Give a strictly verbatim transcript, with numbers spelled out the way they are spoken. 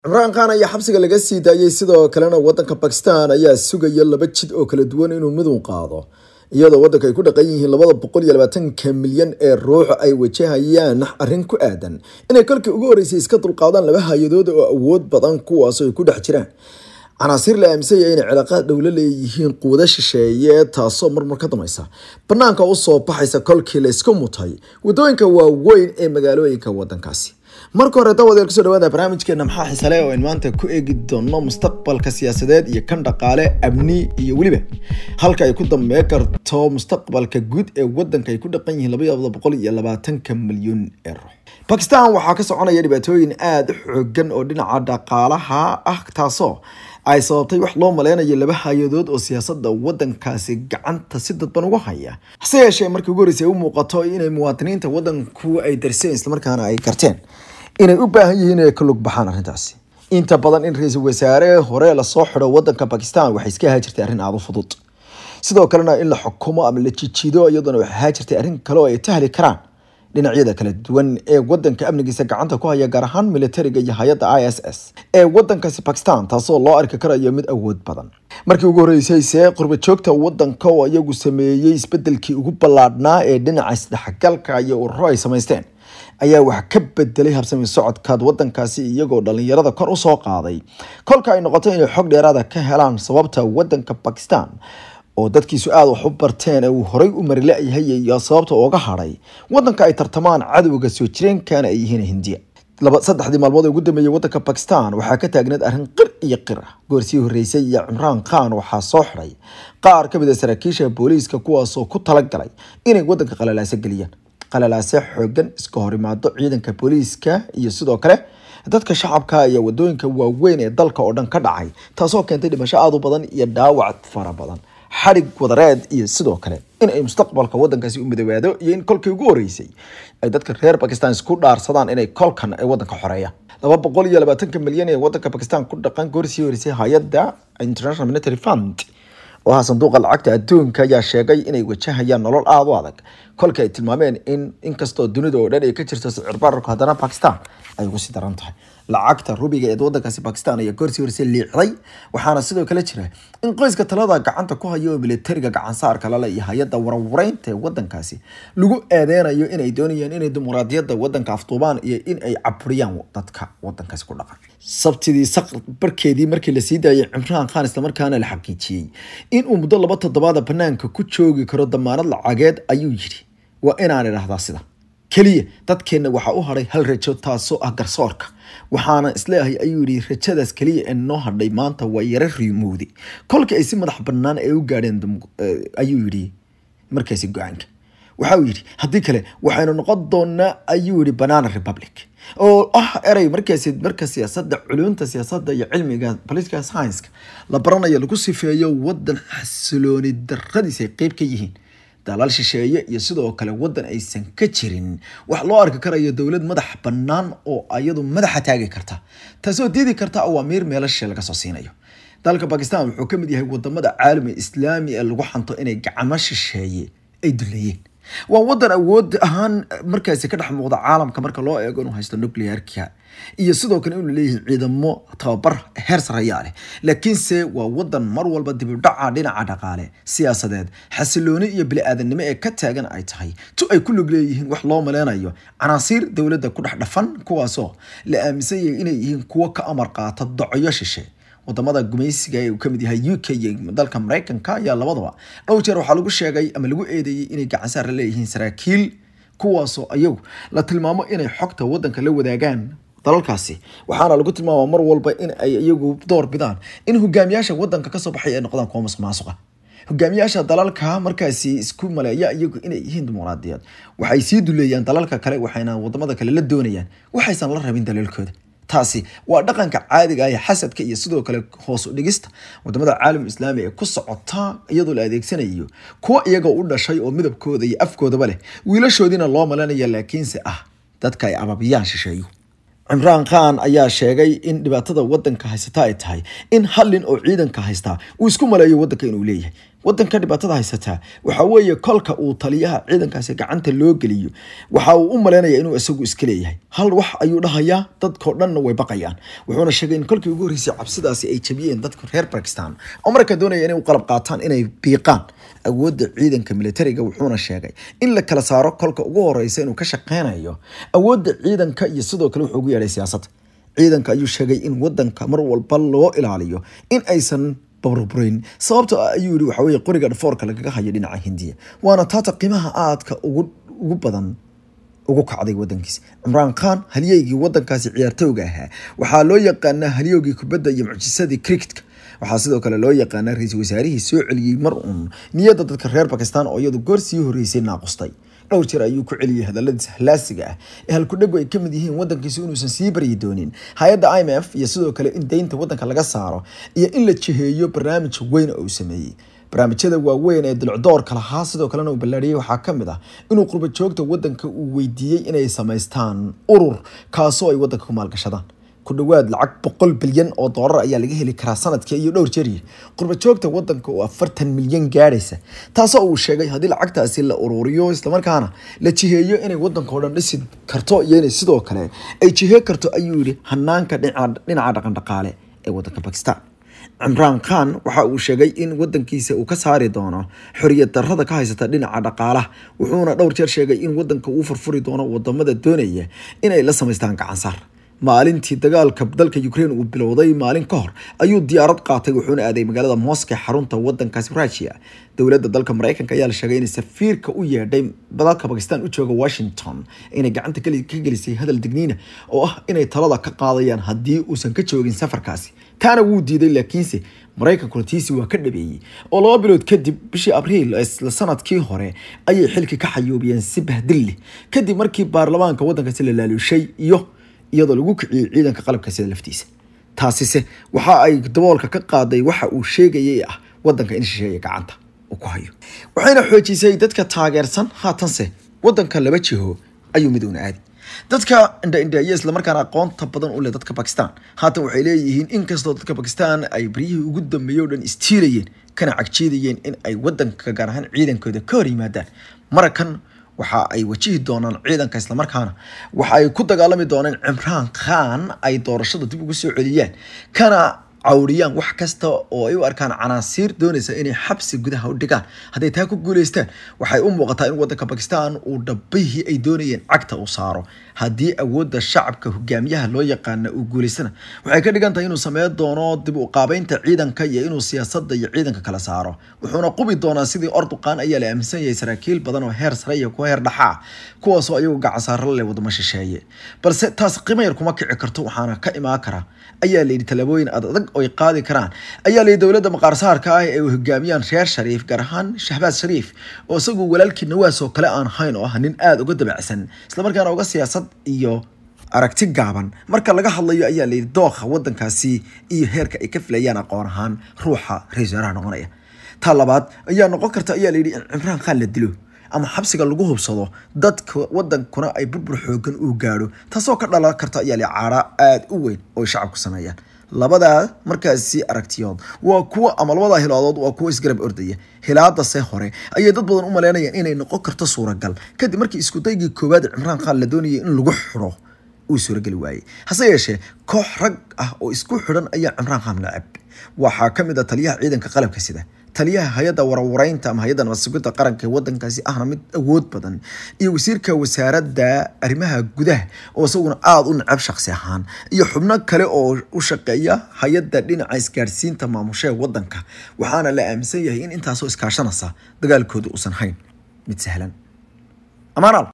Imran Khan ayaa xabsiga laga sii daayay sidoo kalena wadanka Pakistan ayaa sugaya laba jid oo kala duwan inuu midun qaado iyadoo wadanka ay ku dhaqan yihiin laba boqol iyo labaatan milyan ee ruux ay wajahayaan arrin ku aadan inay kolkii ugu horeysay iska dulqaadaan laba hayadood oo awood badan kuwaas oo ku dhex jiraan عناصر لا أمسية إن علاقات دولة يهين قوة شيء تاسو مرمر كدميسا بنانك أوصو بحيسا كل كيل إسكموتاي ودوينك وين إيه مقالوين كودن كاسي marka hore dawada ku soo dhawaada barnaamijkeena maxaa xisalay oo in maanta ku eegi doono mustaqbalka siyaasadeed iyo kan dhaqaale amni iyo waliba halka ay ku dambeey karto mustaqbalka guud ee wadanka ay ku dhaqan yihiin laba boqol iyo labaatan milyan euro Pakistan waxa ka soconaya dhibaatooyin aad u xooggan oo dhinaca dhaqaalaha ah taasoo ay sababtay wax loo maleynayo laba hayadood oo siyaasadda wadankaasi gacanta si dadban ugu haya hase yeeshee markii ugu horeysay u muuqato inay muwaadiniinta wadanku ay darseen isla markaana ay garteen inay u baahan yihiin inay ka lug baxaan arrintaasi inta badan in ra'iisul wasaare hore la soo xiro wadanka Pakistan waxay iska haajirtay arrin aad u fudud sidoo kalena in la xukumo ama la jijido iyadoo waxay haajirtay arrin kale oo ay tahli karaan dhinacyada kala duwan ee wadanka amnigiisa gacanta ku haya gaar ahaan militariga iyo hay'adda I S S ee wadankaasi Pakistan taasoo loo arki karayo mid awood badan markii ugu horeysay see qurba joogta wadanka oo iyagu sameeyay isbedelkii ugu ballaadhnaa ee dhinaca isdhexgalka iyo ururo ay sameysteen ayaa wax ka bedelay habsami socodka wadankaasi iyagoo dhalinyarada kor u soo qaaday kolka ay noqoto inay xog dheeraad ah ka helaan sababta wadanka Pakistan oo dadkiisu aad wax u barteen oo horay u mari leeyahay iyo sababta uga haray wadanka ay tartamaan cadawga soo jireenkana ay yihiin Hindiya laba saddexdii maalmood ugu dambeeyay wadanka Pakistan waxa ka taagneed arrin qir iyo qir goorsii horeysay iyo Imran Khan waxa soo xiray qaar ka mid ah saraakiisha booliiska kuwaas oo ku talagalay inay wadanka qalalaasa galiyaan qalalaasa xoogan iska horimaado ciidanka booliiska iyo sidoo kale dadka shacabka iyo wadooyinka waaweyn ee dalka oo dhan ka dhacay taasoo keentay dhimasho aad u badan iyo dhaawac fara badan xarig wadareed iyo sidoo kale in ay mustaqbalka wadankaasi u midawaado iyo in kolkii ugu horeysay ay dadka reer Pakistan isku dhaarsadaan inay kolkan ay wadanka xoreeyaan laba boqol iyo labaatan milyan ee wadanka Pakistan ku dhaqan goorsii horeysay hay'adda International Monetary Fund oo sanduuqa lacagta adduunka ayaa sheegay inay wajahayaan nolol aad u adag kolka ay tilmaameen in inkastoo dunida oo dhan ay ka jirto sicir bararka haddana Pakistan ay ugu sii daran tahay lacagta rubiga ee wadankaasi Pakistan ayaa goorsii horeysay liicday waxaana sidoo kale jira in qoyska talada gacanta ku hayo militariga gacan saarka la leeyahay hay'adda warwareynta ee wadankaasi lagu eedeynayo inay doonayaan inay dimuqraadiyadda wadanka afduubaan iyo in ay caburiyaan dadka wadankaasi ku dhaqan sabtidii saqr barkeedii markii la sii daayay Imran Khan isla markaana la xaqiijiyay in uu muddo laba toddobaad banaanka ku joogi karo damaanad lacageed ayuu yiri waa inaan iraahdaa sida kaliya dadkeena waxa u haray hal rajo taasoo ah garsoorka waxaana isleeyahay ayuu yiri rajadaas kaliya ee noo hadhay maanta waa yara riimoodi kolkii ay si madax bannaan ay u gaadheen ayuu yiri markaasi go'aanka waxa uu yiri haddii kale waxaynu noqon doonaa ayuu yiri banana republic oo ah eray markaasi marka siyaasadda culunta siyaasadda iyo cilmiga political science la baranayo lagu sifeeyo wadan xasilooni darradiisa qayb ka yihiin dalal shisheeye iyo sidoo kale wadan aysan ka jirin wax loo arki karayo dawlad madax bannaan oo ayadu madaxa taagi karta taasoo diidi karta awaamiir meelasha laga soo siinayo dalka Pakistan wuxuu ka mid yahay wadamada caalami islaami ee lagu xanto inay gacmo shisheeye ay duleeyeen waa wadan awood ahaan markaasi ka dhex muuqda caalamka marka loo eego inuu haysto nuclear-ka iyo sidoo kale inuu leeyahay ciidamo tababar heer saraya leh laakiinse waa wadan mar walba dib u dhaca dhinaca dhaqaale siyaasadeed xasilooni iyo bini'aadanimo ee ka taagan ay tahay tu ay ku lug leeyihiin wax loo maleynayo canaasiir dawladda ku dhex dhafan kuwaasoo la aaminsan yahay inay yihiin kuwo ka amar qaata docyo shishe wadamada gumaysiga ee uu ka mid yahay U K iyo dalka Mareykanka ayaa labadaba dhowr jeer waxa lagu sheegay ama lagu eedeeyay inay gacan saar leeyihiin saraakiil kuwaasoo ayagu la tilmaamo inay xogta wadanka la wadaagaan dalalkaasi waxaana lagu tilmaamaa mar walba in ay iyagu door bidaan in hogaamiyaasha wadanka ka soo baxay ay noqdaan kuwa mas'uul hogaamiyaasha dalalka markaasi isku maleeya iyagu inay yihiin dimuqraadiyad waxay sii duleeyaan dalalka kale waxayna wadamada kale la doonayaan waxaysan la rabin dalalkooda taasi waa dhaqanka caadiga ah ee xasadka iyo sidoo kale hoos u dhigista wadamada caalam islaami ee ku socota iyadoo la adeegsanayo kuwa iyaga u dhashay oo midabkooda iyo afkoodaba leh wiilashoodina loo malanayo laakiinse ah dadka ay ababiyaan shisheeyo Imran Khan ayaa sheegay in dhibaatada wadanka haysata ay tahay in halin oo ciidanka haysta uu isku maleeyo wadanka inuu leeyahay wadanka dhibaatada haysataa waxa weeye kolka uu taliyaha ciidankaasi gacanta loo geliyo waxa uu u maleynaya inuu isagu iska leeyahay hal wax ayuu dhahayaa dadkoo dhanna way baqayaan wuxuuna sheegay in kolkii ugu horeysay cabsidaasi ay jabiyeen dadka reer Pakistan oo markaa doonaya inay u qalab qaataan inay biiqaan awoodda ciidanka militariga wuxuuna sheegay in la kala saaro kolka ugu horeysa inuu ka shaqeynayo awoodda ciidanka iyo sidoo kale wuxuu ugu yeedhay siyaasadda ciidanka ayuu sheegay in wadanka mar walba loo ilaaliyo in aysan burburin sababtoo ah ayuu yiri waxa weeye qoriga dhafoorka lagaga hayo dhinaca Hindiya waana taata qiimaha aadka ugu ugu badan ugu kacday wadankiisa Imran Khan halyeygii wadankaasi ciyaartooyga ahaa waxa loo yaqaanaa halyeygii kubadda iyo mucjisadii cricketka waxa sidoo kale loo yaqaanaa ra'iisul wasaarihii soo celiyay mar uun niyadda dadka reer Pakistan oo iyadu goor sii horeysay naaqustay dhowr jeer ayuu ku celiyay hadalladiisa halaasiga ah ee halku dhago ay kamid yihiin wadankiisa inuusan sii bari doonin hay'adda I M F iyo sidoo kale in deynta wadanka laga saaro iyo in la jiheeyo barnaamij weyn oo uu sameeyay barnaamijyada waaweyn ee dilcdoorka lahaa sidoo kalena uu ballaariyay waxaa ka mid ah inuu qurba joogta wadanka uu weydiiyay inay samaystaan urur kaasoo ay wadanka ku maalgashadaan ku dhawaad lacag boqol bilyan oo doolar ayaa laga heli karaa sanadkii iyo dhowr jeer qurba joogta wadanka oo afartan milyan gaaraysa taasoo uu sheegay hadii lacagtaasi la ururiyo isla markaana la jiheeyo inay wadanka oo dhan dhisi karto iyo inay sidoo kale ay jihe karto ayuu yiri hanaanka dhinaca dhinaca dhaqan dhaqaale ee wadanka Pakistan Imran Khan waxa uu sheegay in wadankiisa uu ka saari doono xoriyad darrada ka haysata dhinaca dhaqaalaha wuxuuna dhowr jeer sheegay in wadanka uu furfuri doono wadamada doonaya inay la sameystaan gacan saar maalintii dagaalka dalka Ukraine uu bilowday maalin ka hor ayuu diyaarad qaatay wuxuuna aaday magaalada Moscow xarunta wadankaasi Russia dawladda dalka Mareykanka ayaa la sheegay in safiirka u yeedhay dalka Pakistan u jooga Washington inay gacanta ka gelisay hadal digniina oo ah inay talada ka qaadayaan hadii uusan ka joogin safarkaasi kana wuu diiday laakiinse Mareykanku tiisi waa ka dhabeeyay oo laba bilood kadib bishii Abriil isla sanadkii hore ayay xilki ka xayoobiyeen si bahdil kadib markii baarlamaanka wadankaasi la laalushay iyo iyadoo lagu kiciyay ciidanka qalabka sida laftiisa taasise waxa ay daboolka ka qaaday waxa uu sheegayay ah wadanka in shisheeye gacanta uu ku hayo waxayna xoojisay dadka taageersan haatanse wadanka laba jiho ayuu mid uun aadi dadka inda inda isla markaana aqoonta badan u leh dadka Pakistan haatan waxay leeyihiin in kastoo dadka Pakistan ay bariyihii ugu dambeeyay dhan istiirayeen kana cagjeediyeen in ay wadanka gaar ahaan ciidankooda ka hor yimaadaan marakan waxa ay wajihi doonaan ciidanka isla markaana waxa ay ku dagaalami doonaan Imran Khan ay doorashada dib ugu soo celiyaan kana cawriyaan wax kasta oo ay u arkaan canaasiir doonaysa inay xabsi gudaha u dhigaan haday taa ku guuleystaan waxay u muuqataa in wadanka Pakistan uu dhabbihii ay doonayeen cagta u saaro hadii awoodda shacabka hogaamiyaha loo yaqaan uu guuleysana waxay ka dhigan tahay inuu sameeyo doono dib u qaabaynta ciidanka iyo inuu siyaasadda iyo ciidanka kala saaro wuxuuna qubi doonaa sidii Erdogan ayaa la aaminsan yahay saraakiil badan oo heer sare iyo kuwa heer dhaxa kuwaas oo ayagu gacan saar leh wadamo shisheeye balse taas qiimo yar kuma kici karto waxaana ka imaan kara ayaa leeyahay talabooyin adag oo ay qaadi karaan ayaa leeyahay dawladda maqaar saarka ah ee hogaamiyaan Sheikh Sharif gaar ahaan Shahbaz Sharif oo isagu walaalkii Nawaas oo kale aan hayn oo ah nin aad uga dabacsan isla markaana uga siyaasad iyo aragti gaaban marka laga hadlayo ayaa leeyahay dooqa wadankaasi iyo heerka ay ka filayaan aqoon ahaan ruuxa ra'iisul wasaaraha noqonaya talabaad ayaa noqon karta ayaa leeyahay Imran Khan la dilo ama xabsiga lagu hubsado dadka wadankuna ay burbur xoogan u gaaro taasoo ka dhalan karta ayaa leeyahay caara aad u weyn oo shacabku sameeyaan labada markaasi aragtiyood waa kuwa ama labada hilaadood waa kuwa isgarab ordaya hilaada see hore ayay dad badan u maleynayaan inay noqon karto suuragal kadib markii isku daygii koowaad Imran Khan la doonayay in lagu xiro uu suuragal waayay hase yeeshee koox rag ah oo isku xiran ayaa Imran Khan lacab waxa kamid ah taliyaha ciidanka qalabka sida taliyaha hay'adda warwareynta ama hay'adda nabadgelyada qaranka wadankaasi ahna mid awood badan iyo wasiirka wasaaradda arrimaha gudaha oo isaguna aad u nacab shakhsi ahaan iyo xubno kale oo u shaqeeya hay'adda dhinaca isgaarsiinta maamusha wadanka waxaana la aaminsan yahay in intaas oo iskaashanaysa dagaalkooda uusan hayn mid sahlan amaanal